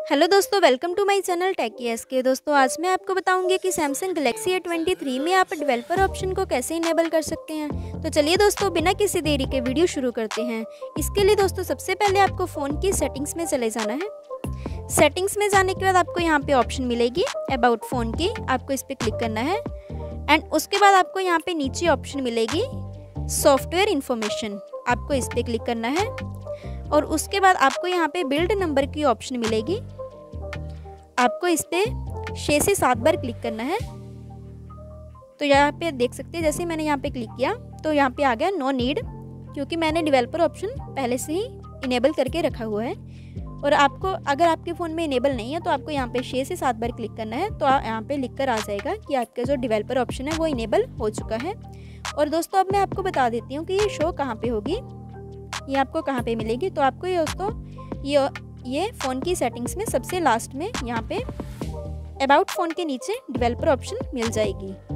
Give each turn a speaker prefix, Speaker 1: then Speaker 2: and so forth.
Speaker 1: Hello दोस्तों, welcome to my channel Techy S. दोस्तों आज मैं आपको बताऊंगी कि सैमसंग गैलेक्सी A23 में आप डेवलपर ऑप्शन को कैसे इनेबल कर सकते हैं। तो चलिए दोस्तों, बिना किसी देरी के वीडियो शुरू करते हैं। इसके लिए दोस्तों सबसे पहले आपको फ़ोन की सेटिंग्स में चले जाना है। सेटिंग्स में जाने के बाद आपको यहाँ पे ऑप्शन मिलेगी अबाउट फ़ोन की, आपको इस पर क्लिक करना है। एंड उसके बाद आपको यहाँ पे नीचे ऑप्शन मिलेगी सॉफ्टवेयर इन्फॉर्मेशन, आपको इस पर क्लिक करना है। और उसके बाद आपको यहाँ पे बिल्ड नंबर की ऑप्शन मिलेगी, आपको इस पर 6 से 7 बार क्लिक करना है। तो यहाँ पे देख सकते हैं, जैसे मैंने यहाँ पे क्लिक किया तो यहाँ पे आ गया नो नीड, क्योंकि मैंने डेवलपर ऑप्शन पहले से ही इनेबल करके रखा हुआ है। और आपको अगर आपके फ़ोन में इनेबल नहीं है तो आपको यहाँ पे 6 से 7 बार क्लिक करना है। तो यहाँ पे लिख कर आ जाएगा कि आपका जो डेवलपर ऑप्शन है वो इनेबल हो चुका है। और दोस्तों अब मैं आपको बता देती हूँ कि ये शो कहाँ पे होगी, ये आपको कहाँ पे मिलेगी। तो आपको ये दोस्तों ये फ़ोन की सेटिंग्स में सबसे लास्ट में यहाँ पे अबाउट फ़ोन के नीचे डेवलपर ऑप्शन मिल जाएगी।